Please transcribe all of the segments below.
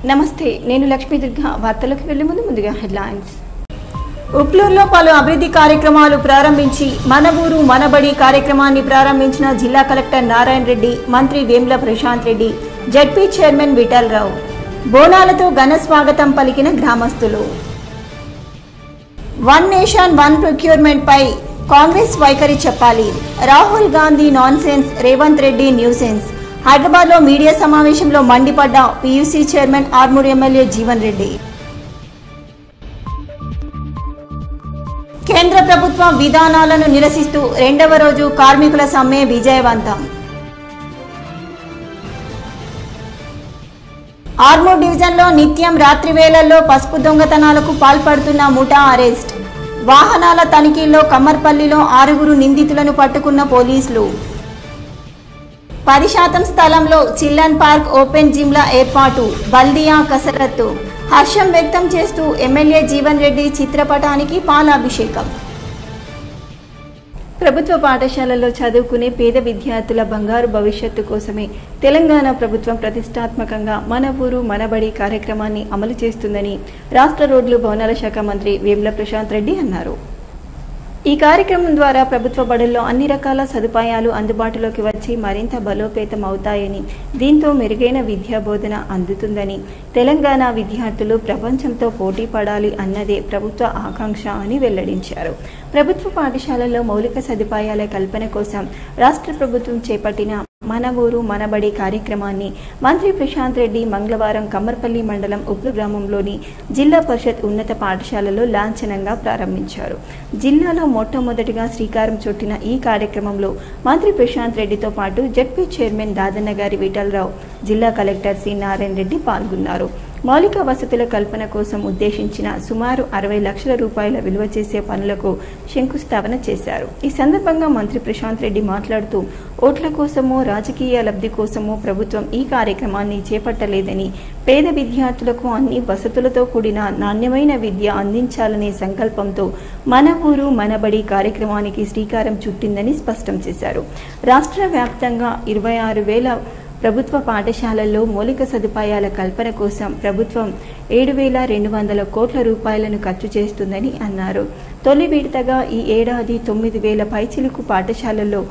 నమస్తే, నేను లక్ష్మీ దుర్గా. వార్తలకు వెళ్లే ముందుగా హెడ్లైన్స్. ఉప్లూరులో పలు అభివృద్ధి కార్యక్రమాలు ప్రారంభించి మన ఊరు మనబడి కార్యక్రమాన్ని ప్రారంభించిన జిల్లా కలెక్టర్ నారాయణ రెడ్డి, మంత్రి వేముల ప్రశాంత్ రెడ్డి, జెడ్పీ చైర్మన్ విఠలరావు. బోనాలతో ఘన స్వాగతం పలికిన గ్రామస్తులు. వన్ నేషన్ వన్ ప్రొక్యూర్మెంట్ పై కాంగ్రెస్ వైఖరి చెప్పాలి. Rahul Gandhi nonsense, Revanth Reddy nuisance. హైదరాబాద్ లో మీడియా సమావేశంలో మండిపడ్డ PUC chairman Armoor MLA Jeevan Reddy. కేంద్ర ప్రభుత్వ విధానాలను నిరసిస్తూ రెండవ రోజు కార్మికుల సమ్మె విజయవంతం. ఆర్మూర్ డివిజన్లో నిత్యం రాత్రి వేళల్లో పసుపు దొంగతనాలకు పాల్పడుతున్న ముఠా అరెస్ట్. వాహనాల తనిఖీల్లో కమ్మర్పల్లిలో 6 నిందితులను పట్టుకున్న పోలీసులు. 10% స్థలంలో చిల్డ్రన్ పార్క్, ఓపెన్ జిమ్ల ఏర్పాటు, బల్దియా కసరత్తు. హర్షం వ్యక్తం చేస్తూ ఎమ్మెల్యే జీవన్ రెడ్డి చిత్రపటానికి పాలాభిషేకం. ప్రభుత్వ పాఠశాలల్లో చదువుకునే పేద విద్యార్థుల బంగారు భవిష్యత్తు కోసమే తెలంగాణ ప్రభుత్వం ప్రతిష్టాత్మకంగా మన ఊరు మనబడి కార్యక్రమాన్ని అమలు చేస్తుందని రాష్ట్ర రోడ్లు భవనాల శాఖ మంత్రి వేముల ప్రశాంత్ రెడ్డి అన్నారు. ఈ కార్యక్రమం ద్వారా ప్రభుత్వ బడుల్లో అన్ని రకాల సదుపాయాలు అందుబాటులోకి వచ్చి మరింత బలోపేతం అవుతాయని, దీంతో మెరుగైన విద్యా బోధన అందుతుందని, తెలంగాణ విద్యార్థులు ప్రపంచంతో పోటీ పడాలి అన్నదే ప్రభుత్వ ఆకాంక్ష అని వెల్లడించారు. ప్రభుత్వ పాఠశాలల్లో మౌలిక సదుపాయాల కల్పన కోసం రాష్ట్ర ప్రభుత్వం చేపట్టిన మన ఊరు మనబడి కార్యక్రమాన్ని మంత్రి ప్రశాంత్ రెడ్డి మంగళవారం కమ్మర్పల్లి మండలం ఉప్లూరు గ్రామంలోని జిల్లా పరిషత్ ఉన్నత పాఠశాలలో లాంఛనంగా ప్రారంభించారు. జిల్లాలో మొట్టమొదటిగా శ్రీకారం చుట్టిన ఈ కార్యక్రమంలో మంత్రి ప్రశాంత్ రెడ్డితో పాటు జెడ్పీ చైర్మన్ దాదన్నగారి విఠలరావు, జిల్లా కలెక్టర్ సి నారాయణ రెడ్డి పాల్గొన్నారు. మౌలిక వసతుల కల్పన కోసం ఉద్దేశించిన సుమారు 60 లక్షల రూపాయల విలువ చేసే పనులకు శంకుస్థాపన చేశారు. ఈ సందర్భంగా మంత్రి ప్రశాంత్ రెడ్డి మాట్లాడుతూ, ఓట్ల కోసమో రాజకీయ లబ్ధి కోసమో ప్రభుత్వం ఈ కార్యక్రమాన్ని చేపట్టలేదని, పేద విద్యార్థులకు అన్ని వసతులతో కూడిన నాణ్యమైన విద్య అందించాలనే సంకల్పంతో మన ఊరు మనబడి కార్యక్రమానికి శ్రీకారం చుట్టిందని స్పష్టం చేశారు. రాష్ట్ర వ్యాప్తంగా 26,000 ప్రభుత్వ పాఠశాలల్లో మౌలిక సదుపాయాల కల్పన కోసం ప్రభుత్వం 7,200 కోట్ల రూపాయలను ఖర్చు చేస్తుందని అన్నారు. తొలి విడతగా ఈ ఏడాది 9,000 పైచిలుకు పాఠశాలల్లో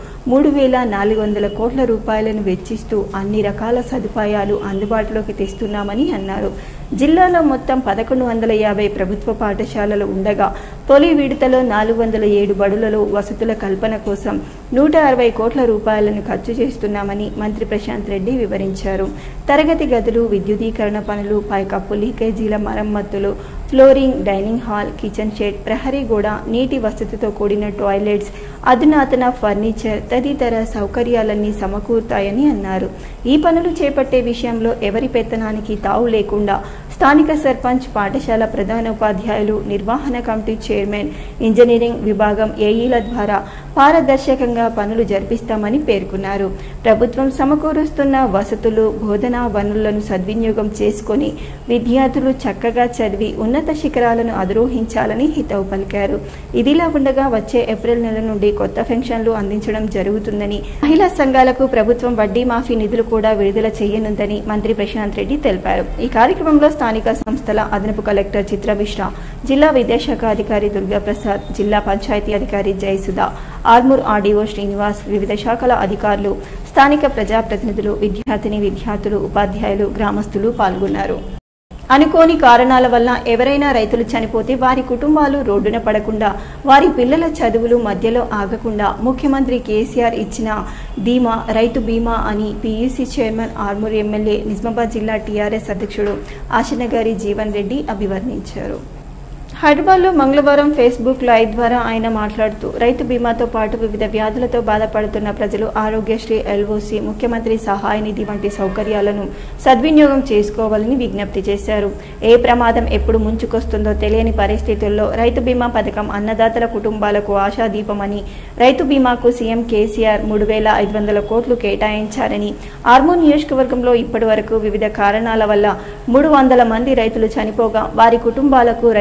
3,400 కోట్ల రూపాయలను వెచ్చిస్తూ అన్ని రకాల సదుపాయాలు అందుబాటులోకి తెస్తున్నామని అన్నారు. జిల్లాలో మొత్తం 1,150 ప్రభుత్వ పాఠశాలలు ఉండగా తొలి విడతలో 407 బడులలో వసతుల కల్పన కోసం 160 కోట్ల రూపాయలను ఖర్చు చేస్తున్నామని మంత్రి ప్రశాంత్ రెడ్డి వివరించారు. తరగతి గదులు, విద్యుదీకరణ పనులు, పైకప్పు లీకేజీల మరమ్మతులు, flooring, dining hall, kitchen shed, ప్రహరీ గోడ, నీటి వసతితో కూడిన టాయిలెట్స్, అధునాతన ఫర్నిచర్ తదితర సౌకర్యాలన్నీ సమకూరుతాయని అన్నారు. ఈ పనులు చేపట్టే విషయంలో ఎవరి పెత్తనానికి తావు లేకుండా స్థానిక సర్పంచ్, పాఠశాల ప్రధానోపాధ్యాయులు, నిర్వహణ కమిటీ చైర్మన్, ఇంజనీరింగ్ విభాగం ఏఈల ద్వారా పారదర్శకంగా పనులు జరిపిస్తామని పేర్కొన్నారు. ప్రభుత్వం సమకూరుస్తున్న వసతులు, బోధనా వనరులను సద్వినియోగం చేసుకుని విద్యార్థులు చక్కగా చదివి ఉన్నత శిఖరాలను అధిరోహించాలని హితవు పలికారు. ఇదిలా ఉండగా వచ్చే ఏప్రిల్ నెల నుండి కొత్త పెన్షన్లు అందించడం జరుగుతుందని, మహిళా సంఘాలకు ప్రభుత్వం వడ్డీ మాఫీ నిధులు కూడా విడుదల చేయనుందని మంత్రి ప్రశాంత్ రెడ్డి తెలిపారు. ఈ కార్యక్రమంలో స్థానిక సంస్థల అదనపు కలెక్టర్ చిత్రమిశ్ర, జిల్లా విద్యాశాఖ అధికారి దుర్గాప్రసాద్, జిల్లా పంచాయతీ అధికారి జయసుధ, ఆర్మూర్ ఆర్డీఓ శ్రీనివాస్, వివిధ శాఖల అధికారులు, స్థానిక ప్రజాప్రతినిధులు, విద్యార్థులు, ఉపాధ్యాయులు, గ్రామస్తులు పాల్గొన్నారు. అనుకోని కారణాల వల్ల ఎవరైనా రైతులు చనిపోతే వారి కుటుంబాలు రోడ్డున పడకుండా, వారి పిల్లల చదువులు మధ్యలో ఆగకుండా ముఖ్యమంత్రి కేసీఆర్ ఇచ్చిన ధీమా రైతు బీమా అని PUC chairman Armoor MLA, Nizamabad జిల్లా టీఆర్ఎస్ అధ్యక్షుడు ఆశనగారి జీవన్ రెడ్డి అభివర్ణించారు. హైదరాబాద్లో మంగళవారం ఫేస్బుక్ లైవ్ ద్వారా ఆయన మాట్లాడుతూ, రైతు బీమాతో పాటు వివిధ వ్యాధులతో బాధపడుతున్న ప్రజలు ఆరోగ్యశ్రీ, ఎల్ఓసి, ముఖ్యమంత్రి సహాయ నిధి వంటి సౌకర్యాలను సద్వినియోగం చేసుకోవాలని విజ్ఞప్తి చేశారు. ఏ ప్రమాదం ఎప్పుడు ముంచుకొస్తుందో తెలియని పరిస్థితుల్లో రైతు బీమా పథకం అన్నదాతల కుటుంబాలకు ఆశాదీపమని, రైతు బీమాకు సీఎం కేసీఆర్ 3,500 కోట్లు కేటాయించారని, ఆర్మూర్ నియోజకవర్గంలో ఇప్పటి వరకు వివిధ కారణాల వల్ల 300 మంది రైతులు చనిపోగా వారి కుటుంబాలకు రైతు బీమా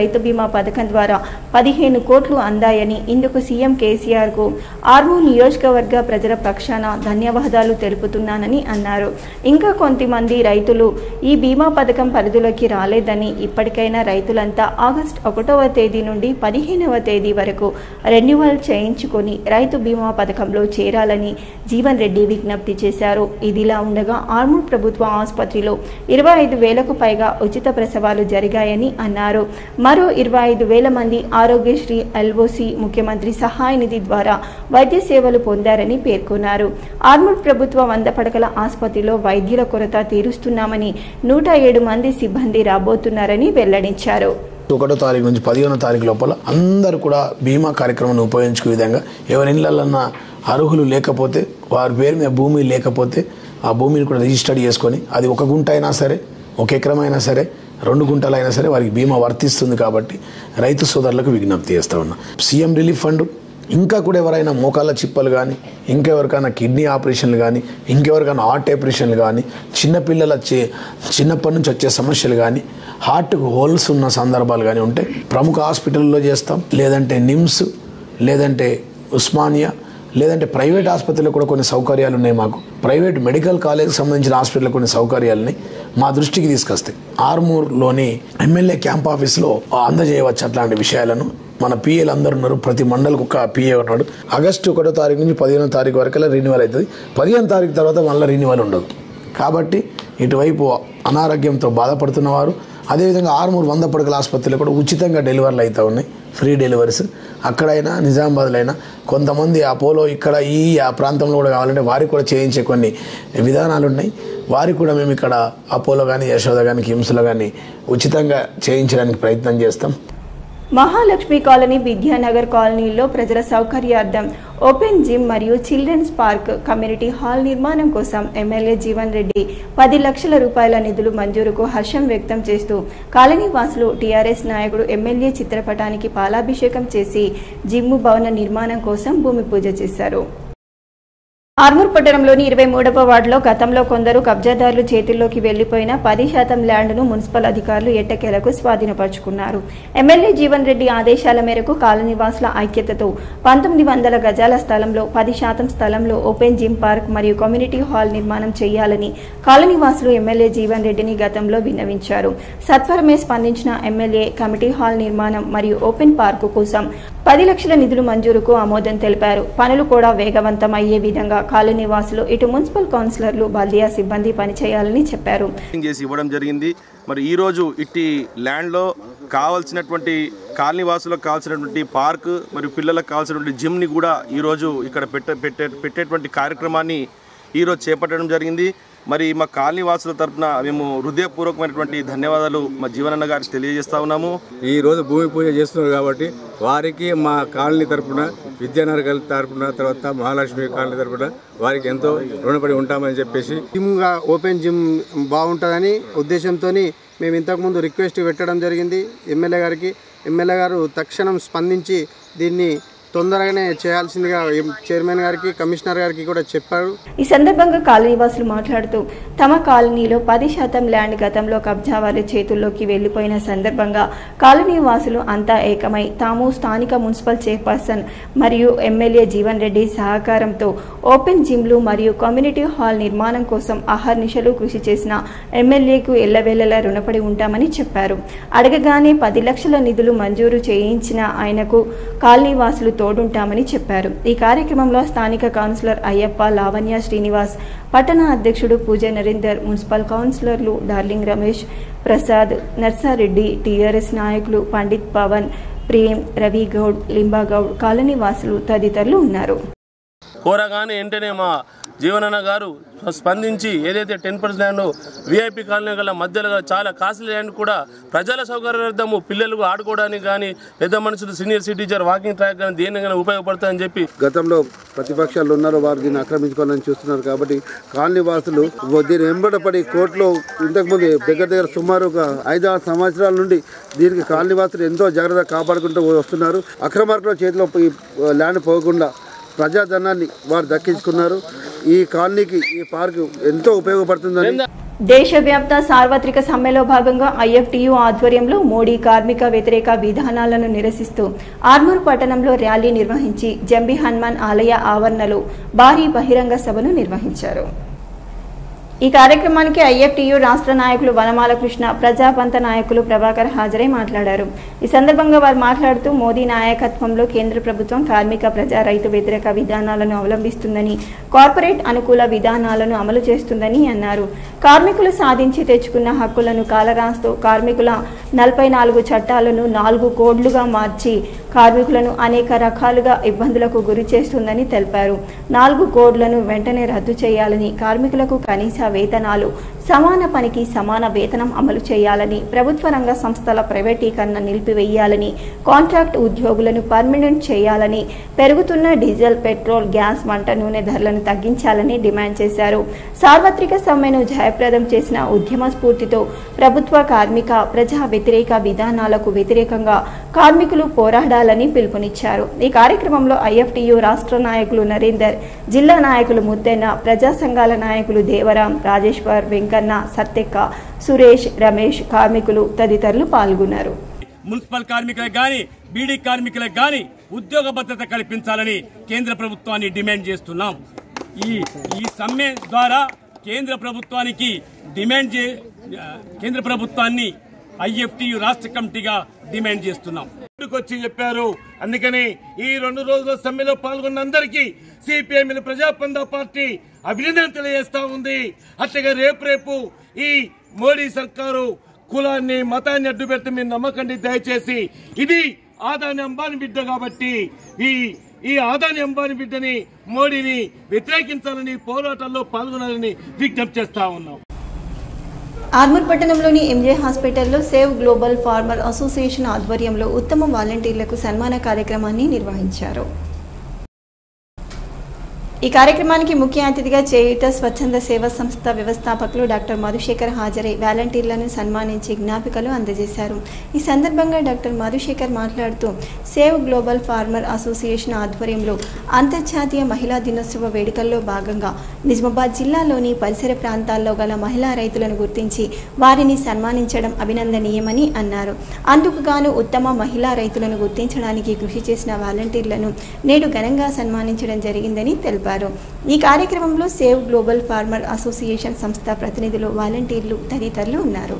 పథకం ద్వారా 15 కోట్లు అందాయని, ఇందుకు సీఎం కేసీఆర్కు ఆర్మూర్ నియోజకవర్గ ప్రజల పక్షాన ధన్యవాదాలు తెలుపుతున్నానని అన్నారు. ఇంకా కొంతమంది రైతులు ఈ బీమా పథకం పరిధిలోకి రాలేదని, ఇప్పటికైనా రైతులంతా ఆగస్టు 1వ తేదీ నుండి 15వ తేదీ వరకు రెన్యువల్ చేయించుకొని రైతు బీమా పథకంలో చేరాలని జీవన్ రెడ్డి విజ్ఞప్తి చేశారు. ఇదిలా ఉండగా ఆర్మూర్ ప్రభుత్వ ఆసుపత్రిలో 25,000కు పైగా ఉచిత ప్రసవాలు జరిగాయని అన్నారు. మరో 25,000 మంది ఆరోగ్యశ్రీ ఎల్ఓసి ముఖ్యమంత్రి సహాయ నిధి ద్వారా వైద్య సేవలు పొందారని పేర్కొన్నారు. ఆర్మూర్ ప్రభుత్వ 100 పడకల ఆసుపత్రిలో వైద్యుల కొరత తీరుస్తున్నామని 107 మంది సిబ్బంది రాబోతున్నారని వెల్లడించారు. 1వ తారీఖు నుంచి 15వ తారీఖు లోపల అందరూ కూడా బీమా కార్యక్రమాన్ని ఉపయోగించుకునే విధంగా, ఎవరి ఇళ్లన్నా అర్హులు లేకపోతే, వారి పేరు మీద భూమి లేకపోతే ఆ భూమిని కూడా రిజిస్టర్ చేసుకొని, అది 1 గుంట అయినా సరే, 1 ఎకరం అయినా సరే, 2 గుంటలైనా సరే వారికి బీమా వర్తిస్తుంది. కాబట్టి రైతు సోదరులకు విజ్ఞప్తి చేస్తా ఉన్నా. సీఎం రిలీఫ్ ఫండ్ ఇంకా కూడా ఎవరైనా మోకాళ్ళ చిప్పలు కానీ, ఇంకెవరికైనా కిడ్నీ ఆపరేషన్లు కానీ, ఇంకెవరికైనా హార్ట్ ఆపరేషన్లు కానీ, చిన్నపిల్లల చిన్నప్పటి నుంచి వచ్చే సమస్యలు కానీ, హార్ట్కు హోల్స్ ఉన్న సందర్భాలు కానీ ఉంటే ప్రముఖ హాస్పిటల్లో చేస్తాం. లేదంటే నిమ్స్, లేదంటే ఉస్మానియా, లేదంటే ప్రైవేట్ ఆసుపత్రిలో కూడా కొన్ని సౌకర్యాలు ఉన్నాయి. మాకు ప్రైవేట్ మెడికల్ కాలేజ్కి సంబంధించిన హాస్పిటల్లో కొన్ని సౌకర్యాలని మా దృష్టికి తీసుకొస్తాయి. ఆర్మూర్లోని ఎమ్మెల్యే క్యాంప్ ఆఫీస్లో అందజేయవచ్చు అట్లాంటి విషయాలను. మన పిఏలు అందరూ ఉన్నారు, ప్రతి మండలికి ఒక పిఏ ఉన్నాడు. ఆగస్టు 1వ తారీఖు నుంచి 15వ తారీఖు వరకు రెన్యువల్ అవుతుంది. 15వ తారీఖు తర్వాత మళ్ళీ రెన్యువల్ ఉండదు. కాబట్టి ఇటువైపు అనారోగ్యంతో బాధపడుతున్న వారు, అదేవిధంగా ఆర్మూర్ 100 పడకల ఆసుపత్రిలో కూడా ఉచితంగా డెలివరీలు అవుతూ ఉన్నాయి, ఫ్రీ డెలివరీస్. అక్కడైనా నిజామాబాద్లో అయినా కొంతమంది అపోలో ఇక్కడ ఆ ప్రాంతంలో కూడా కావాలంటే వారికి కూడా చేయించే కొన్ని విధానాలు ఉన్నాయి. వారికి కూడా మేము ఇక్కడ అపోలో కానీ, యశోద కానీ, కిమ్స్లో కానీ ఉచితంగా చేయించడానికి ప్రయత్నం చేస్తాం. మహాలక్ష్మి కాలనీ, విద్యానగర్ కాలనీలో ప్రజల సౌకర్యార్థం ఓపెన్ జిమ్ మరియు చిల్డ్రన్స్ పార్క్, కమ్యూనిటీ హాల్ నిర్మాణం కోసం ఎమ్మెల్యే జీవన్ రెడ్డి 10 లక్షల రూపాయల నిధులు మంజూరుకు హర్షం వ్యక్తం చేస్తూ కాలనీ వాసులు టీఆర్ఎస్ నాయకుడు ఎమ్మెల్యే చిత్రపటానికి పాలాభిషేకం చేసి జిమ్ భవన నిర్మాణం కోసం భూమి పూజ చేశారు. ఆర్మూర్ పట్టణంలోని 23వ వార్డులో గతంలో కొందరు కబ్జాదారులు చేతుల్లోకి వెళ్లిపోయిన 10% ల్యాండ్ను మున్సిపల్ అధికారులు ఎట్టకేలకు స్వాధీనపరుచుకున్నారు. ఎమ్మెల్యే జీవన్ రెడ్డి ఆదేశాల మేరకు కాలనీవాసుల ఐక్యతతో 1900 గజాల స్థలంలో 10% స్థలంలో ఓపెన్ జిమ్ పార్క్ మరియు కమ్యూనిటీ హాల్ నిర్మాణం చేయాలని కాలనీవాసులు ఎమ్మెల్యే జీవన్ రెడ్డిని గతంలో విన్నవించారు. సత్వరమే స్పందించిన ఎమ్మెల్యే కమిటీ హాల్ నిర్మాణం మరియు ఓపెన్ పార్కు కోసం 10 లక్షల నిధులు మంజూరుకు ఆమోదం తెలిపారు. పనులు కూడా వేగవంతం అయ్యే విధంగా కాలనీ వాసులు, ఇటు మున్సిపల్ కౌన్సిలర్లు, బల్దియా సిబ్బంది పనిచేయాలని చెప్పారు. ఇవ్వడం జరిగింది. మరి ఈ రోజు ఇట్టి ల్యాండ్లో కావాల్సినటువంటి కాలనీ వాసులకు కావాల్సినటువంటి పార్క్ మరియు పిల్లలకు కావాల్సినటువంటి జిమ్ని కూడా ఈరోజు ఇక్కడ పెట్టేటువంటి కార్యక్రమాన్ని ఈరోజు చేపట్టడం జరిగింది. మరి మా కాలనీ వాసుల తరఫున మేము హృదయపూర్వకమైనటువంటి ధన్యవాదాలు మా జీవనన్న గారికి తెలియజేస్తా ఉన్నాము. ఈరోజు భూమి పూజ చేస్తున్నారు కాబట్టి వారికి మా కాలనీ తరఫున, విద్యానగర్ తరఫున, తర్వాత మహాలక్ష్మి కాలనీ తరఫున వారికి ఎంతో రుణపడి ఉంటామని చెప్పేసి, జిమ్గా ఓపెన్ జిమ్ బాగుంటుందని ఉద్దేశంతో మేము ఇంతకుముందు రిక్వెస్ట్ పెట్టడం జరిగింది ఎమ్మెల్యే గారికి. ఎమ్మెల్యే గారు తక్షణం స్పందించి దీన్ని తొందరగానే చేయాల్సిందిగా చైర్మన్ గారికి, కమిషనర్ గారికి కూడా చెప్పారు. ఈ సందర్భంగా కాలనీవాసులు మాట్లాడుతూ తమ కాలనీలో 10% ల్యాండ్ గతంలో కబ్జా వారి చేతుల్లోకి వెళ్లిపోయిన సందర్భంగా కాలనీవాసులు అంతా ఏకమై తాము స్థానిక మున్సిపల్ చైర్పర్సన్ మరియు ఎమ్మెల్యే జీవన్ రెడ్డి సహకారంతో ఓపెన్ జిమ్లు మరియు కమ్యూనిటీ హాల్ నిర్మాణం కోసం అహర్నిశలు కృషి చేసిన ఎమ్మెల్యేకు ఎల్లవేళలా రుణపడి ఉంటామని చెప్పారు. అడగగానే 10 లక్షల నిధులు మంజూరు చేయించిన ఆయనకు కాలనీవాసులు తోడుంటామని చెప్పారు. ఈ కార్యక్రమంలో స్థానిక కౌన్సిలర్ అయ్యప్ప, లావణ్య, శ్రీనివాస్, పట్టణ అధ్యక్షుడు పూజ నరేందర్, మున్సిపల్ కౌన్సిలర్లు డార్లింగ్ రమేష్, ప్రసాద్, నర్సారెడ్డి, టీఆర్ఎస్ నాయకులు పండిత్ పవన్, ప్రేమ్, రవి గౌడ్, లింబాగౌడ్, కాలనీ వాసులు తదితరులు ఉన్నారు. కోరగానే వెంటనే మా జీవనన్న గారు స్పందించి ఏదైతే 10% ల్యాండ్ విఐపి కాలనీ గల మధ్యలో చాలా కాస్ట్లీ ల్యాండ్ కూడా ప్రజల సౌకర్యార్థము, పిల్లలకు ఆడుకోవడానికి కానీ, పెద్ద మనుషులు, సీనియర్ సిటిజన్ వాకింగ్ ట్రాక్ కానీ దేనికైనా ఉపయోగపడుతుందని చెప్పి గతంలో ప్రతిపక్షాలు ఉన్నారు, వారు దీన్ని ఆక్రమించుకోవాలని చూస్తున్నారు. కాబట్టి కాలనీ వాసులు దీని వెంబడపడి కోర్టులో ఇంతకుముందు దగ్గర సుమారు ఒక 5-6 సంవత్సరాల నుండి దీనికి కాలనీ వాసులు ఎంతో జాగ్రత్తగా కాపాడుకుంటూ వస్తున్నారు. అక్రమార్కుల చేతిలో ఈ ల్యాండ్ పోకుండా ప్రజాధనాన్ని వారు దక్కించుకున్నారు. ఈ కాలనీకి ఈ పార్కు ఎంతో ఉపయోగపడుతుందని దేశవ్యాప్త సార్వత్రిక సమ్మెలో భాగంగా ఐఎఫ్టియు ఆధ్వర్యంలో మోడీ కార్మిక వ్యతిరేక విధానాలను నిరసిస్తూ ఆర్మూర్ పట్టణంలో ర్యాలీ నిర్వహించి జంబి హనుమాన్ ఆలయ ఆవరణలో భారీ బహిరంగ సభను నిర్వహించారు. ఈ కార్యక్రమానికి ఐఎఫ్టియు రాష్ట్ర నాయకులు వనమాల కృష్ణ, ప్రజాపంత నాయకులు ప్రభాకర్ హాజరై మాట్లాడారు. ఈ సందర్భంగా వారు మాట్లాడుతూ మోదీ నాయకత్వంలో కేంద్ర ప్రభుత్వం కార్మిక, ప్రజా, రైతు వ్యతిరేక విధానాలను అవలంబిస్తుందని, కార్పొరేట్ అనుకూల విధానాలను అమలు చేస్తుందని అన్నారు. కార్మికులు సాధించి తెచ్చుకున్న హక్కులను కాలరాస్తూ కార్మికుల 44 చట్టాలను 4 కోడ్లుగా మార్చి కార్మికులను అనేక రకాలుగా ఇబ్బందులకు గురి చేస్తుందని తెలిపారు. 4 కోడ్లను వెంటనే రద్దు చేయాలని, కార్మికులకు కనీస వేతనాలు, సమాన పనికి సమాన వేతనం అమలు చేయాలని, ప్రభుత్వ రంగ సంస్థల ప్రైవేటీకరణ నిలిపివేయాలని, కాంట్రాక్ట్ ఉద్యోగులను పర్మనెంట్ చేయాలని, పెరుగుతున్న డీజిల్, పెట్రోల్, గ్యాస్, వంట నూనె ధరలను తగ్గించాలని డిమాండ్ చేశారు. సార్వత్రిక సమ్మెను జయప్రదం చేసిన ఉద్యమ స్ఫూర్తితో ప్రభుత్వ, కార్మిక, ప్రజా వ్యతిరేక విధానాలకు వ్యతిరేకంగా కార్మికులు పోరాడాలని పిలుపునిచ్చారు. ఈ కార్యక్రమంలో ఐఎఫ్టియు రాష్ట్ర నాయకులు నరేందర్, జిల్లా నాయకులు ముత్తెన్న, ప్రజా సంఘాల నాయకులు దేవరాం, రాజేశ్వర్, వెంకన్న, సత్యక్క, సురేష్, రమేష్, కార్మికులు తదితరులు పాల్గొన్నారు. మున్సిపల్ కార్మికులకు గాని, బీడీ కార్మికులకు గాని ఉద్యోగ భద్రత కల్పించాలని కేంద్ర ప్రభుత్వాన్ని డిమాండ్ చేస్తున్నాం. ఈ సమ్మె ద్వారా కేంద్ర ప్రభుత్వాన్ని ఐఎఫ్టియు రాష్ట్ర కమిటీగా డిమాండ్ చేస్తున్నాం. వచ్చి చెప్పారు. అందుకని ఈ 2 రోజుల సమ్మెలో పాల్గొన్న అందరికీ సిపిఎం ప్రజాపంత పార్టీ అభినందన తెలియజేస్తా ఉంది. అట్లాగే రేపు ఈ మోడీ సర్కారు కులాన్ని, మతాన్ని అడ్డుపెట్టి మీరు నమ్మకండి దయచేసి. ఇది ఆదాని అంబానీ బిడ్డ కాబట్టి ఈ ఆదాని అంబానీ బిడ్డని, మోడీని వ్యతిరేకించాలని, పోరాటాల్లో పాల్గొనాలని విజ్ఞప్తి చేస్తా ఉన్నాం. ఆర్మూర్ పట్టణంలోని ఎంజే హాస్పిటల్లో సేవ్ గ్లోబల్ ఫార్మర్ అసోసియేషన్ ఆధ్వర్యంలో ఉత్తమ వాలంటీర్లకు సన్మాన కార్యక్రమాన్ని నిర్వహించారు. ఈ కార్యక్రమానికి ముఖ్య అతిథిగా చేయూత స్వచ్ఛంద సేవా సంస్థ వ్యవస్థాపకులు డాక్టర్ మధుశేఖర్ హాజరై వాలంటీర్లను సన్మానించి జ్ఞాపికలు అందజేశారు. ఈ సందర్భంగా డాక్టర్ మధుశేఖర్ మాట్లాడుతూ సేవ్ గ్లోబల్ ఫార్మర్ అసోసియేషన్ ఆధ్వర్యంలో అంతర్జాతీయ మహిళా దినోత్సవ వేడుకల్లో భాగంగా నిజామాబాద్ జిల్లాలోని పరిసర ప్రాంతాల్లో గల మహిళా రైతులను గుర్తించి వారిని సన్మానించడం అభినందనీయమని అన్నారు. అందుకు గాను ఉత్తమ మహిళా రైతులను గుర్తించడానికి కృషి చేసిన వాలంటీర్లను నేడు ఘనంగా సన్మానించడం జరిగిందని తెలిపారు. ఈ కార్యక్రమంలో సేవ్ గ్లోబల్ ఫార్మర్ అసోసియేషన్ సంస్థ ప్రతినిధులు, వాలంటీర్లు తదితరులు ఉన్నారు.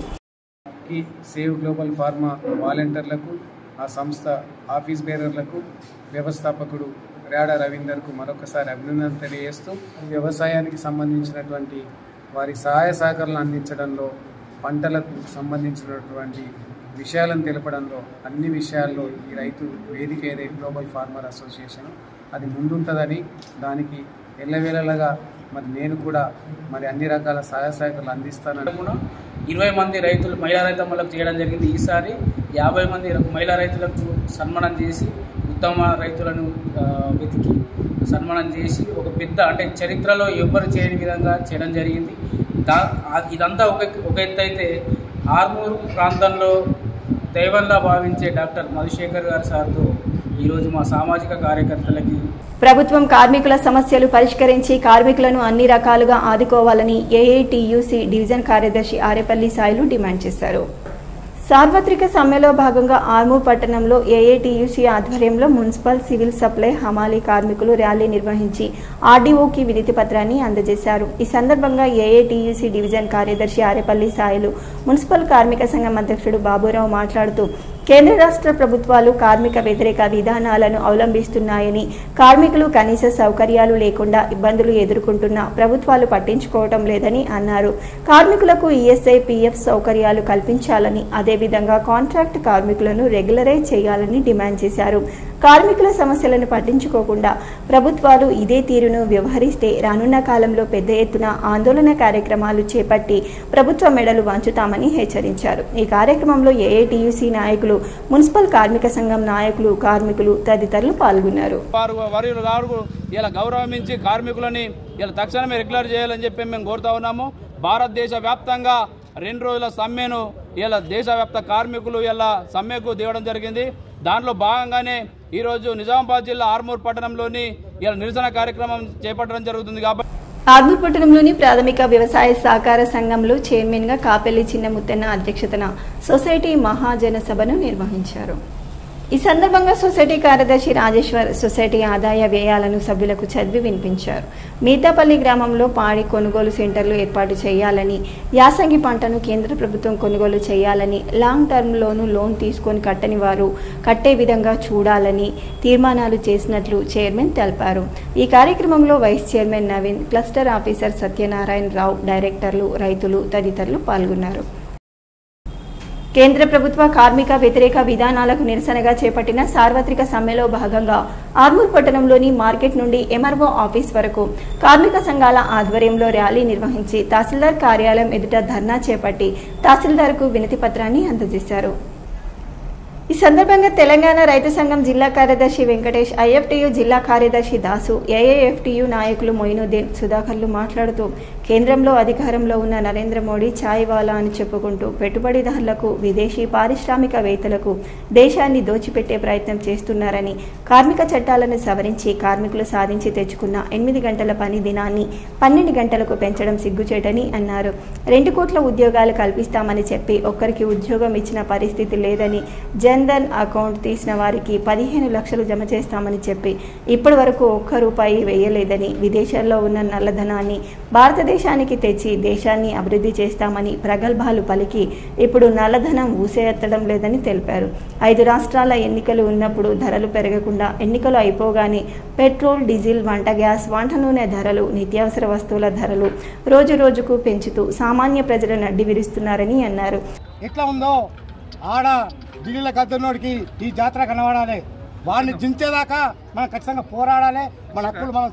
సేవ్ గ్లోబల్ ఫార్మర్ వాలంటీర్లకు, ఆ సంస్థ ఆఫీస్ బేరర్లకు, వ్యవస్థాపకుడు ర్యాడా రవీందర్కు మరొకసారి అభినందన తెలియజేస్తూ, వ్యవసాయానికి సంబంధించినటువంటి వారి సహాయ సహకారాలను అందించడంలో, పంటలకు సంబంధించినటువంటి విషయాలను తెలపడంలో, అన్ని విషయాల్లో ఈ రైతు వేదిక ఏదైతే గ్లోబల్ ఫార్మర్ అసోసియేషన్ అది ముందుంటుందని, దానికి ఎల్లవేళలాగా నేను కూడా అన్ని రకాల సహాయ సహకారాలు అందిస్తానని 20 మంది రైతులు, మహిళా రైతమ్మలకు చేయడం జరిగింది. ఈసారి 50 మంది మహిళా రైతులకు సన్మానం చేసి, ఉత్తమ రైతులను వెతికి సన్మానం చేసి ఒక పెద్ద చరిత్రలో ఎవ్వరు చేయని విధంగా చేయడం జరిగింది. ఇదంతా ఒక ఎత్తు అయితే, ఆర్మూరు ప్రాంతంలో దైవంలా భావించే డాక్టర్ మధుశేఖర్ గారి సార్తో ఈరోజు మా సామాజిక కార్యకర్తలకి ప్రభుత్వం కార్మికుల సమస్యలు పరిష్కరించి కార్మికులను అన్ని రకాలుగా ఆదుకోవాలని ఏఐటియుసి డివిజన్ కార్యదర్శి ఆరేపల్లి సాయిలు డిమాండ్ చేశారు. సార్వత్రిక సమ్మెలో భాగంగా ఆర్మూర్ పట్టణంలో ఏఐటియుసి ఆధ్వర్యంలో మున్సిపల్, సివిల్ సప్లై, హమాలీ కార్మికులు ర్యాలీ నిర్వహించి ఆర్డీఓకి వినతి పత్రాన్ని అందజేశారు. ఈ సందర్భంగా ఏఐటియుసి డివిజన్ కార్యదర్శి ఆరేపల్లి సాయిలు, మున్సిపల్ కార్మిక సంఘం అధ్యక్షుడు బాబురావు మాట్లాడుతూ కేంద్ర రాష్ట్ర ప్రభుత్వాలు కార్మిక వ్యతిరేక విధానాలను అవలంబిస్తున్నాయని, కార్మికులు కనీస సౌకర్యాలు లేకుండా ఇబ్బందులు ఎదుర్కొంటున్నా ప్రభుత్వాలు పట్టించుకోవటం లేదని అన్నారు. కార్మికులకు ఈఎస్ఐ, పీఎఫ్ సౌకర్యాలు కల్పించాలని, అదేవిధంగా కాంట్రాక్ట్ కార్మికులను రెగ్యులరైజ్ చేయాలని డిమాండ్ చేశారు. కార్మికుల సమస్యలను పట్టించుకోకుండా ప్రభుత్వాలు ఇదే తీరును వ్యవహరిస్తే రానున్న కాలంలో పెద్ద ఎత్తున ఆందోళన కార్యక్రమాలు చేపట్టి ప్రభుత్వ మెడలు వంచుతామని హెచ్చరించారు. ఈ కార్యక్రమంలో ఏఐటియుసి నాయకులు, మున్సిపల్ కార్మిక సంఘం నాయకులు, కార్మికులు తదితరులు పాల్గొన్నారు. ఇలా గౌరవించి కార్మికులని ఇలా తక్షణమే రెగ్యులర్ చేయాలని చెప్పి మేము కోరుతా ఉన్నాము. భారతదేశ వ్యాప్తంగా 2 రోజుల సమ్మెను ఇలా దేశవ్యాప్త కార్మికులు ఇలా సమ్మెకు దిగడం జరిగింది. దాంట్లో భాగంగానే ఈరోజు నిజామాబాద్ జిల్లా ఆర్మూర్ పట్టణంలోని ఇలా నిరసన కార్యక్రమం చేపట్టడం జరుగుతుంది. కాబట్టి ఆర్మూర్ పట్టణంలోని ప్రాథమిక వ్యవసాయ సహకార సంఘంలో చైర్మన్గా కాపెల్లి చిన్నముత్తన్న అధ్యక్షతన సొసైటీ మహాజన సభను నిర్వహించారు. ఈ సందర్భంగా సొసైటీ కార్యదర్శి రాజేశ్వర్ సొసైటీ ఆదాయ వ్యయాలను సభ్యులకు చదివి వినిపించారు. మీతాపల్లి గ్రామంలో పాడి కొనుగోలు సెంటర్లు ఏర్పాటు చేయాలని, యాసంగి పంటను కేంద్ర ప్రభుత్వం కొనుగోలు చేయాలని, లాంగ్ టర్మ్లోనూ లోన్ తీసుకొని కట్టని వారు కట్టే విధంగా చూడాలని తీర్మానాలు చేసినట్లు చైర్మన్ తెలిపారు. ఈ కార్యక్రమంలో vice chairman Naveen, cluster officer Satyanarayana Rao, డైరెక్టర్లు, రైతులు తదితరులు పాల్గొన్నారు. కేంద్ర ప్రభుత్వ కార్మిక వ్యతిరేక విధానాలకు నిరసనగా చేపట్టిన సార్వత్రిక సమ్మెలో భాగంగా ఆర్మూర్ పట్టణంలోని మార్కెట్ నుండి ఎంఆర్ఓ ఆఫీస్ వరకు కార్మిక సంఘాల ఆధ్వర్యంలో ర్యాలీ నిర్వహించి తహసీల్దార్ కార్యాలయం ఎదుట ధర్నా చేపట్టి తహసీల్దార్కు వినతి పత్రాన్ని అందజేశారు. ఈ సందర్భంగా తెలంగాణ రైతు సంఘం జిల్లా కార్యదర్శి వెంకటేష్, ఐఎఫ్టియు జిల్లా కార్యదర్శి దాసు, ఏఐఎఫ్టియు నాయకులు మొయినుద్దీన్, సుధాకర్లు మాట్లాడుతూ కేంద్రంలో అధికారంలో ఉన్న నరేంద్ర మోడీ ఛాయ్ వాలా అని చెప్పుకుంటూ పెట్టుబడిదారులకు, విదేశీ పారిశ్రామికవేత్తలకు దేశాన్ని దోచిపెట్టే ప్రయత్నం చేస్తున్నారని, కార్మిక చట్టాలను సవరించి కార్మికులు సాధించి తెచ్చుకున్న 8 గంటల పని దినాన్ని 12 గంటలకు పెంచడం సిగ్గుచేటని అన్నారు. 2 కోట్ల ఉద్యోగాలు కల్పిస్తామని చెప్పి ఒక్కరికి ఉద్యోగం ఇచ్చిన పరిస్థితి లేదని, జన్ధన్ అకౌంట్ తీసిన వారికి 15 లక్షలు జమ చేస్తామని చెప్పి ఇప్పటి వరకు ఒక్క రూపాయి వేయలేదని, విదేశాల్లో ఉన్న నల్లధనాన్ని భారతదేశానికి తెచ్చి దేశాన్ని అభివృద్ధి చేస్తామని ప్రగల్భాలు పలికి ఇప్పుడు నల్లధనం ఊసేయత్తడం లేదని తెలిపారు. 5 రాష్ట్రాల ఎన్నికలు ఉన్నప్పుడు ధరలు పెరగకుండా ఎన్నికలు అయిపోగానే పెట్రోల్, డీజిల్, వంట గ్యాస్, వంట నూనె ధరలు, నిత్యావసర వస్తువుల ధరలు రోజు రోజుకు పెంచుతూ సామాన్య ప్రజలను అడ్డి విరుస్తున్నారని అన్నారు. ఎట్లా ఉందో ఆడ ఢిల్లీలో కద్దనోడికి ఈ జాతర కనబడాలి. వాడిని దించేదాకా మనం ఖచ్చితంగా పోరాడాలి. మన హక్కులు మనం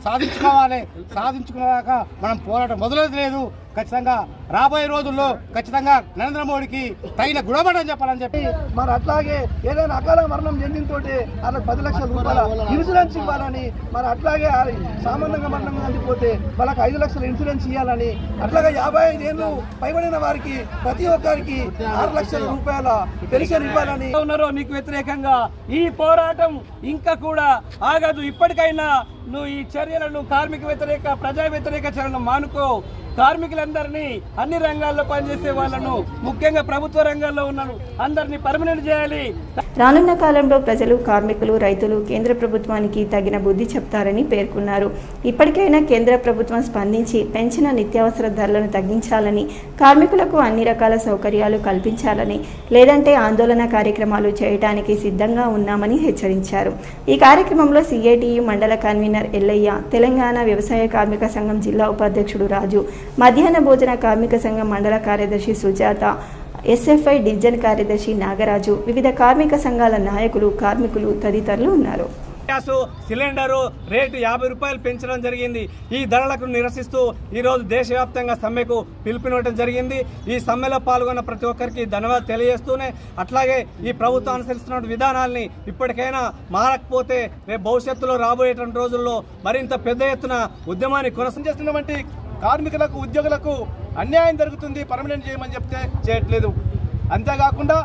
సాధించుకునేదాకా మనం పోరాటం మొదలైతే లేదు. ఖచ్చితంగా రాబోయే రోజుల్లో ఖచ్చితంగా నరేంద్ర మోడీకి తగిన గుణపాఠం చెప్పాలని చెప్పి మరి అట్లాగే ఏదైనా అకాల మరణం చెందినతోటి వాళ్ళకి 10 లక్షల రూపాయల ఇన్సూరెన్స్ ఇవ్వాలని, మరి అట్లాగే సామాన్యంగా మరణం అందిపోతే వాళ్ళకి 5 లక్షల ఇన్సూరెన్స్ ఇవ్వాలని, అట్లాగే 55 ఏళ్ళు పైబడిన వారికి ప్రతి ఒక్కరికి 6 లక్షల రూపాయల పెన్షన్ ఇవ్వాలని ఉన్నారో నీకు వ్యతిరేకంగా ఈ పోరాటం ఇంకా కూడా ఆగదు. ఇప్పటికైనా నువ్వు ఈ చర్యలను, కార్మిక వ్యతిరేక, ప్రజా వ్యతిరేక చర్యలను మానుకో. కార్మికులందరినీ, అన్ని రంగాల్లో పనిచేసే వాళ్ళను, ముఖ్యంగా ప్రభుత్వ రంగాల్లో ఉన్నాను అందరినీ పర్మనెంట్ చేయాలి. రానున్న కాలంలో ప్రజలు, కార్మికులు, రైతులు కేంద్ర ప్రభుత్వానికి తగిన బుద్ధి చెప్తారని పేర్కొన్నారు. ఇప్పటికైనా కేంద్ర ప్రభుత్వం స్పందించి పెంచిన నిత్యావసర ధరలను తగ్గించాలని, కార్మికులకు అన్ని రకాల సౌకర్యాలు కల్పించాలని, లేదంటే ఆందోళన కార్యక్రమాలు చేయడానికి సిద్ధంగా ఉన్నామని హెచ్చరించారు. ఈ కార్యక్రమంలో సిఐటియు మండల కన్వీనర్ ఎల్లయ్య, తెలంగాణ వ్యవసాయ కార్మిక సంఘం జిల్లా ఉపాధ్యక్షుడు రాజు, మధ్యాహ్న భోజన కార్మిక సంఘం మండల కార్యదర్శి సుజాత, ఎస్ఎఫ్ఐ డివిజన్ కార్యదర్శి నాగరాజు, వివిధ కార్మిక సంఘాల నాయకులు, కార్మికులు తదితరులు ఉన్నారు. గ్యాస్ సిలిండరు రేటు 50 రూపాయలు పెంచడం జరిగింది. ఈ ధరలకు నిరసిస్తూ ఈరోజు దేశవ్యాప్తంగా సమ్మెకు పిలుపునివ్వడం జరిగింది. ఈ సమ్మెలో పాల్గొన్న ప్రతి ఒక్కరికి ధన్యవాదాలు తెలియజేస్తూనే, అట్లాగే ఈ ప్రభుత్వం అనుసరిస్తున్న విధానాల్ని ఇప్పటికైనా మారకపోతే రేపు భవిష్యత్తులో రాబోయేటువంటి రోజుల్లో మరింత పెద్ద ఎత్తున ఉద్యమాన్ని కొనసాగిస్తున్నటువంటి కార్మికులకు, ఉద్యోగులకు అన్యాయం జరుగుతుంది, పర్మనెంట్ చేయమని చెప్తే చేయట్లేదు. అంతేకాకుండా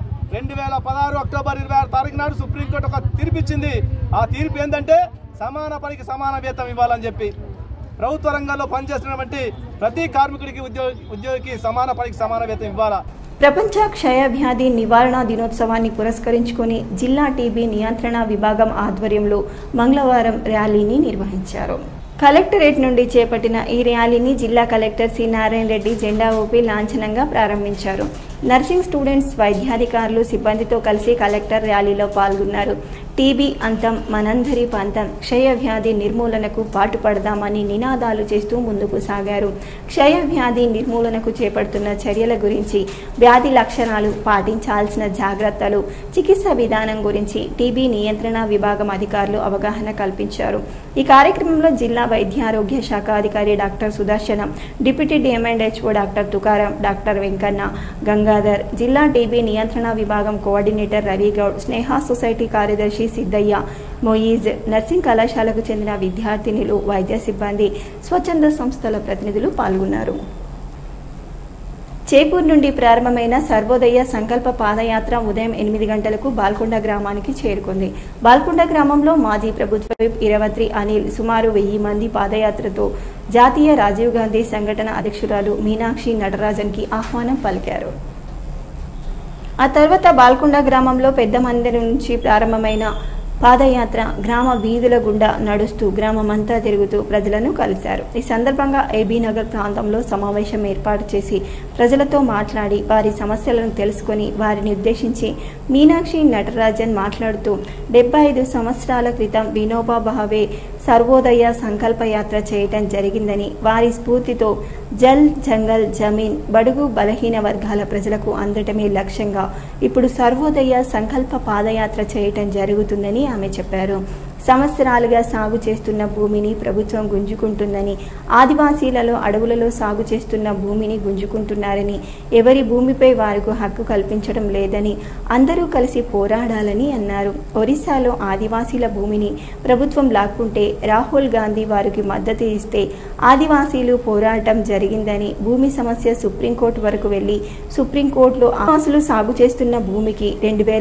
2016 అక్టోబర్ 26 తారీఖు నాడు సుప్రీంకోర్టు ఒక తీర్పు ఇచ్చింది. ఆ తీర్పు ఏంటంటే సమాన పనికి సమాన వేతనం ఇవ్వాలని చెప్పి ప్రభుత్వ రంగంలో పనిచేస్తున్నటువంటి ప్రతి కార్మికుడికి, ఉద్యోగికి సమాన పనికి సమాన వేతనం ఇవ్వాలా. ప్రపంచ క్షయ వ్యాధి నివారణ దినోత్సవాన్ని పురస్కరించుకొని జిల్లా టీబీ నియంత్రణ విభాగం ఆధ్వర్యంలో మంగళవారం ర్యాలీని నిర్వహించారు. కలెక్టరేట్ నుండి చేపట్టిన ఈ ర్యాలీని జిల్లా కలెక్టర్ సి నారాయణ రెడ్డి జెండా ఊపి లాంఛనంగా ప్రారంభించారు. నర్సింగ్ స్టూడెంట్స్, వైద్యాధికారులు, సిబ్బందితో కలిసి కలెక్టర్ ర్యాలీలో పాల్గొన్నారు. టీబీ అంతం మనందరి పంతం, క్షయ వ్యాధి నిర్మూలనకు పాటుపడదామని నినాదాలు చేస్తూ ముందుకు సాగారు. క్షయ వ్యాధి నిర్మూలనకు చేపడుతున్న చర్యల గురించి, వ్యాధి లక్షణాలు, పాటించాల్సిన జాగ్రత్తలు, చికిత్స విధానం గురించి టీబీ నియంత్రణ విభాగం అధికారులు అవగాహన కల్పించారు. ఈ కార్యక్రమంలో జిల్లా వైద్యారోగ్య శాఖ అధికారి doctor Sudarshanam, deputy DMHO doctor Tukaram, doctor Venkanna, Gangadhar, జిల్లా టీబీ నియంత్రణ విభాగం కోఆర్డినేటర్ రవిగౌడ్, స్నేహ సొసైటీ కార్యదర్శి సిద్ధయ్య, మొయీజ్, నర్సింగ్ కళాశాలకు చెందిన విద్యార్థినులు, వైద్య సిబ్బంది, స్వచ్ఛంద సంస్థల ప్రతినిధులు పాల్గొన్నారు. చేపూర్ నుండి ప్రారంభమైన సర్వోదయ సంకల్ప పాదయాత్ర ఉదయం 8 గంటలకు బాల్కొండ గ్రామానికి చేరుకుంది. బాల్కొండ గ్రామంలో మాజీ ప్రభుత్వ విప్ ఇరవత్రి అనిల్ సుమారు 1000 మంది పాదయాత్రతో జాతీయ రాజీవ్ గాంధీ సంఘటన అధ్యక్షురాలు మీనాక్షి నటరాజన్కి ఆహ్వానం పలికారు. ఆ తర్వాత బాల్కొండ గ్రామంలో పెద్ద మందిరం నుంచి ప్రారంభమైన పాదయాత్ర గ్రామ వీధుల గుండా నడుస్తూ గ్రామమంతా తిరుగుతూ ప్రజలను కలిశారు. ఈ సందర్భంగా ఏబీ నగర్ ప్రాంతంలో సమావేశం ఏర్పాటు చేసి ప్రజలతో మాట్లాడి వారి సమస్యలను తెలుసుకొని వారిని ఉద్దేశించి మీనాక్షి నటరాజన్ మాట్లాడుతూ 75 సంవత్సరాల క్రితం వినోబా భావే సర్వోదయ సంకల్ప యాత్ర చేయటం జరిగిందని, వారి స్ఫూర్తితో జల్ జంగల్ జమీన్ బడుగు బలహీన వర్గాల ప్రజలకు అందటమే లక్ష్యంగా ఇప్పుడు సర్వోదయ సంకల్ప పాదయాత్ర చేయటం జరుగుతుందని ఆమె చెప్పారు. సంవత్సరాలుగా సాగు చేస్తున్న భూమిని ప్రభుత్వం గుంజుకుంటుందని, ఆదివాసీలలో అడవులలో సాగు చేస్తున్న భూమిని గుంజుకుంటున్నారని, ఎవరి భూమిపై వారికి హక్కు కల్పించడం లేదని, అందరూ కలిసి పోరాడాలని అన్నారు. ఒరిస్సాలో ఆదివాసీల భూమిని ప్రభుత్వం లాక్కుంటే రాహుల్ గాంధీ వారికి మద్దతు ఇస్తే ఆదివాసీలు పోరాటం జరిగిందని, భూమి సమస్య సుప్రీంకోర్టు వరకు వెళ్లి సుప్రీంకోర్టులో ఆదివాసులు సాగు చేస్తున్న భూమికి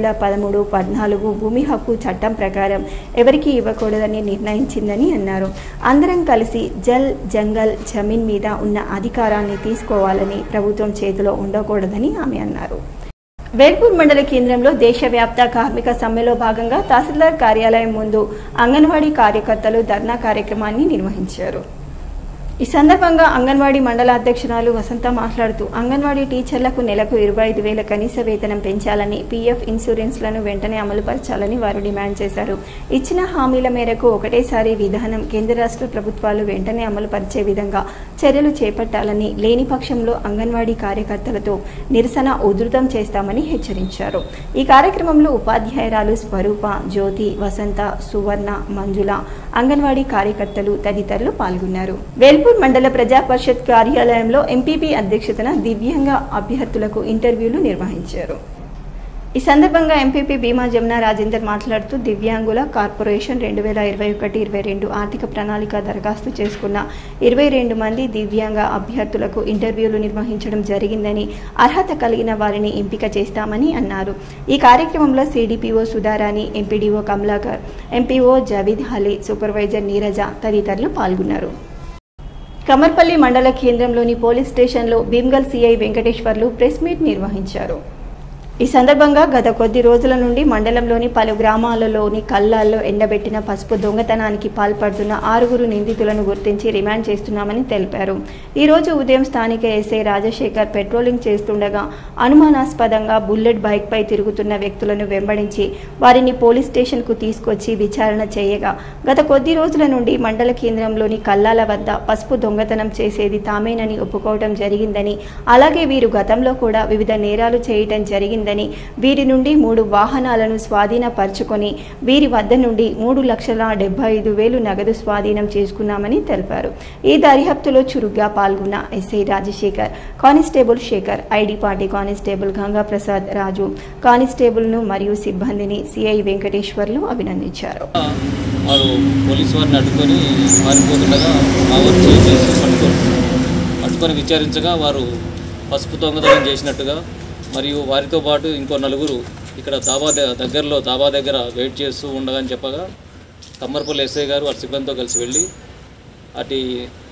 2013-14 భూమి హక్కు చట్టం ప్రకారం ఎవరికి ఇవ్వకూడదని నిర్ణయించిందని అన్నారు. అందరం కలిసి జల్ జంగల్ జమీన్ మీద ఉన్న అధికారాన్ని తీసుకోవాలని, ప్రభుత్వం చేతిలో ఉండకూడదని ఆమె అన్నారు. వేల్పూర్ మండల కేంద్రంలో దేశవ్యాప్త కార్మిక సమ్మెలో భాగంగా తహసీల్దార్ కార్యాలయం ముందు అంగన్వాడీ కార్యకర్తలు ధర్నా కార్యక్రమాన్ని నిర్వహించారు. ఈ సందర్భంగా అంగన్వాడీ మండల అధ్యక్షురాలు వసంత మాట్లాడుతూ అంగన్వాడీ టీచర్లకు నెలకు 25,000 కనీస వేతనం పెంచాలని, పీఎఫ్ ఇన్సూరెన్స్లను వెంటనే అమలుపరచాలని వారు డిమాండ్ చేశారు. ఇచ్చిన హామీల మేరకు ఒకటేసారి విధానం కేంద్ర రాష్ట్ర ప్రభుత్వాలు వెంటనే అమలుపరిచే విధంగా చర్యలు చేపట్టాలని, లేని పక్షంలో అంగన్వాడీ కార్యకర్తలతో నిరసన ఉధృతం చేస్తామని హెచ్చరించారు. ఈ కార్యక్రమంలో ఉపాధ్యాయురాలు స్వరూప, జ్యోతి, వసంత, సువర్ణ, మంజుల, అంగన్వాడీ కార్యకర్తలు తదితరులు పాల్గొన్నారు. వేల్పూర్ మండల ప్రజా పరిషత్ కార్యాలయంలో ఎంపీపీ అధ్యక్షతన దివ్యాంగ అభ్యర్థులకు ఇంటర్వ్యూలు నిర్వహించారు. ఈ సందర్భంగా ఎంపీపీ భీమా జమున రాజేందర్ మాట్లాడుతూ దివ్యాంగుల కార్పొరేషన్ 2021-22 ఆర్థిక ప్రణాళిక దరఖాస్తు చేసుకున్న 22 మంది దివ్యాంగ అభ్యర్థులకు ఇంటర్వ్యూలు నిర్వహించడం జరిగిందని, అర్హత కలిగిన వారిని ఎంపిక చేస్తామని అన్నారు. ఈ కార్యక్రమంలో CDPO Sudharani, MPDO Kamalakar, MPO Javeed Ali, supervisor Neeraja తదితరులు పాల్గొన్నారు. కమర్పల్లి మండల కేంద్రంలోని పోలీస్ స్టేషన్లో Bheemgal CI Venkateshwarlu press meet నిర్వహించారు. ఈ సందర్భంగా గత కొద్ది రోజుల నుండి మండలంలోని పలు గ్రామాలలోని కల్లాల్లో ఎండబెట్టిన పసుపు దొంగతనానికి పాల్పడుతున్న 6 నిందితులను గుర్తించి రిమాండ్ చేస్తున్నామని తెలిపారు. ఈ రోజు ఉదయం స్థానిక ఎస్ఐ రాజశేఖర్ పెట్రోలింగ్ చేస్తుండగా అనుమానాస్పదంగా బుల్లెట్ బైక్పై తిరుగుతున్న వ్యక్తులను వెంబడించి వారిని పోలీస్ స్టేషన్కు తీసుకొచ్చి విచారణ చేయగా గత కొద్ది రోజుల నుండి మండల కేంద్రంలోని కల్లాల వద్ద పసుపు దొంగతనం చేసేది తామేనని ఒప్పుకోవడం జరిగిందని, అలాగే వీరు గతంలో కూడా వివిధ నేరాలు చేయటం జరిగిందని, వీరి నుండి 3 వాహనాలను స్వాధీనపరుచుకొని వీరి వద్ద నుండి 3,75,000 నగదు స్వాధీనం చేసుకున్నామని తెలిపారు. ఈ దర్యాప్తులో చురుగ్గా పాల్గొన్న SI Rajasekhar, constable Sekhar, ID party constable Gangaprasad Raju, కానిస్టేబుల్ను మరియు సిబ్బందిని సిఐ వెంకటేశ్వర్లు అభినందించారు. పోలీసు వారిని అడ్డుకొని పారిపోతుండగా మా వారు చేసి పట్టుకొని విచారించగా వారు పసుపు దొంగతనం చేసినట్టుగా, మరియు వారితో పాటు ఇంకో 4 ఇక్కడ దాబా దగ్గర వెయిట్ చేస్తూ ఉండగాని చెప్పగా కమ్మర్పల్లి ఎస్ఐ గారు వారి సిబ్బందితో కలిసి వెళ్ళి అటు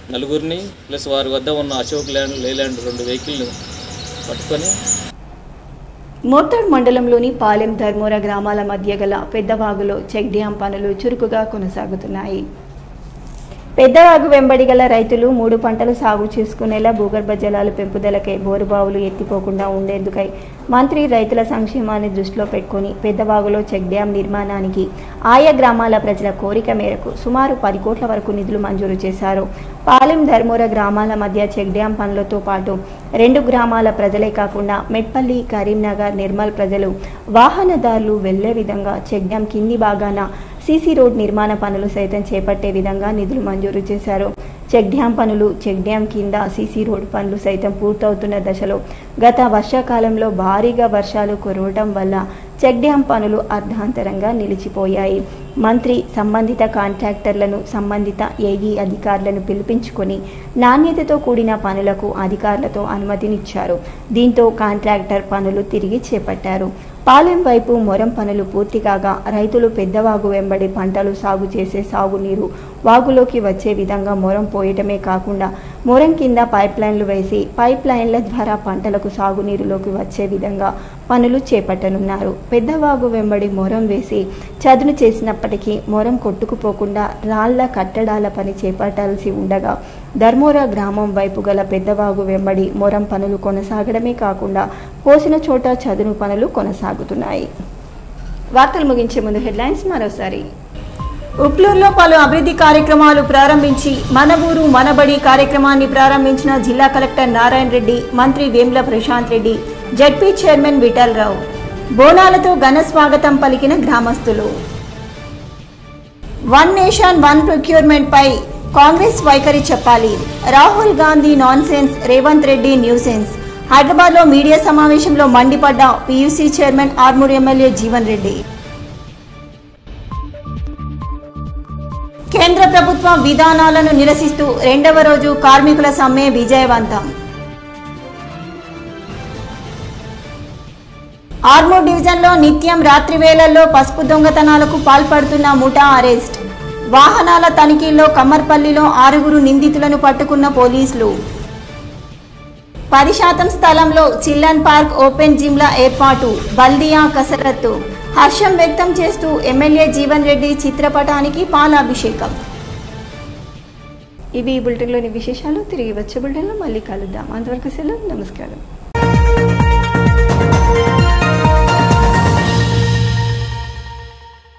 4 ప్లస్ వారి వద్ద ఉన్న అశోక్ లేలాండ్ 2 వెహికల్ను పట్టుకొని మోర్తాడ్ మండలంలోని పాలెం ధర్మోర గ్రామాల మధ్య గల పెద్దవాగులో చెక్ డ్యాం పనులు చురుకుగా కొనసాగుతున్నాయి. పెద్దవాగు వెంబడి గల రైతులు 3 పంటలు సాగు చేసుకునేలా భూగర్భ జలాలు పెంపుదలకై బోరుబావులు ఎత్తిపోకుండా ఉండేందుకై మంత్రి రైతుల సంక్షేమాన్ని దృష్టిలో పెట్టుకుని పెద్దవాగులో చెక్ డ్యాం నిర్మాణానికి ఆయా గ్రామాల ప్రజల కోరిక మేరకు సుమారు 10 కోట్ల వరకు నిధులు మంజూరు చేశారు. పాలెం ధర్మోర గ్రామాల మధ్య చెక్ డ్యాం పనులతో పాటు 2 గ్రామాల ప్రజలే కాకుండా మెట్పల్లి, కరీంనగర్, నిర్మల్ ప్రజలు, వాహనదారులు వెళ్లే విధంగా చెక్ డ్యాం కింది భాగాన సీసీ రోడ్ నిర్మాణ పనులు సైతం చేపట్టే విధంగా నిధులు మంజూరు చేశారు. చెక్ డ్యాం పనులు, చెక్ డ్యాం కింద సీసీ రోడ్ పనులు సైతం పూర్తవుతున్న దశలో గత వర్షాకాలంలో భారీగా వర్షాలు కురవడం వల్ల చెక్ డ్యాం పనులు అర్ధాంతరంగా నిలిచిపోయాయి. మంత్రి సంబంధిత కాంట్రాక్టర్లను, సంబంధిత ఏఈ అధికారులను పిలిపించుకొని నాణ్యతతో కూడిన పనులకు అధికారులతో అనుమతినిచ్చారు. దీంతో కాంట్రాక్టర్ పనులు తిరిగి చేపట్టారు. పాలెం వైపు మొరం పనులు పూర్తి కాగా రైతులు పెద్దవాగు వెంబడి పంటలు సాగు చేసే సాగునీరు వాగులోకి వచ్చే విధంగా మొరం పోయటమే కాకుండా మొరం కింద పైప్ లైన్లు వేసి పైప్ లైన్ల ద్వారా పంటలకు సాగునీరులోకి వచ్చే విధంగా పనులు చేపట్టనున్నారు. పెద్దవాగు వెంబడి మొరం వేసి చదును చేసినప్పటికీ మొరం కొట్టుకుపోకుండా రాళ్ల కట్టడాల పని చేపట్టాల్సి ఉండగా ధర్మోరా గ్రామం వైపు గల పెద్దవాగు వెంబడి మొరం పనులు కొనసాగడమే కాకుండా కోసిన చోట చదును పనులు కొనసాగుతున్నాయి. వార్తలు ముగించే ముందు హెడ్లైన్స్ మరోసారి. ఉప్లూరులో పలు అభివృద్ధి కార్యక్రమాలు ప్రారంభించి మన ఊరు మనబడి కార్యక్రమాన్ని ప్రారంభించిన జిల్లా కలెక్టర్ నారాయణ రెడ్డి, మంత్రి వేముల ప్రశాంత్ రెడ్డి, జడ్పీ చైర్మన్ విఠలరావు. బోనాలతో ఘన స్వాగతం పలికిన గ్రామస్తులు. వన్ నేషన్ వన్ ప్రొక్యూర్మెంట్ పై కాంగ్రెస్ వైఖరి చెప్పాలి. Rahul Gandhi nonsense, Revanth Reddy nuisance. హైదరాబాద్లో మీడియా సమావేశంలో మండిపడ్డ PUC chairman Armoor MLA Jeevan Reddy. కేంద్ర ప్రభుత్వ విధానాలను నిరసిస్తూ రెండవ రోజు కార్మికుల సమ్మె విజయవంతం. ఆర్మూర్ డివిజన్లో నిత్యం రాత్రి వేళల్లో పసుపు దొంగతనాలకు పాల్పడుతున్న ముఠా అరెస్ట్. వాహనాల తనిఖీల్లో కమ్మర్పల్లిలో 6 నిందితులను పట్టుకున్న పోలీసులు. 10% స్థలంలో చిల్డ్రన్ పార్క్, ఓపెన్ జిమ్ల ఏర్పాటు, బల్దియా కసరత్తు. హర్షం వ్యక్తం చేస్తూ ఎమ్మెల్యే జీవన్ రెడ్డి చిత్రపటానికి పాలాభిషేకం. ఇవి ఈ బులెటిన్లోని విశేషాలు. తిరిగి వచ్చే బులెటిన్లో మళ్ళీ కలుద్దాం. అంతవరకు సెలవు. నమస్కారం.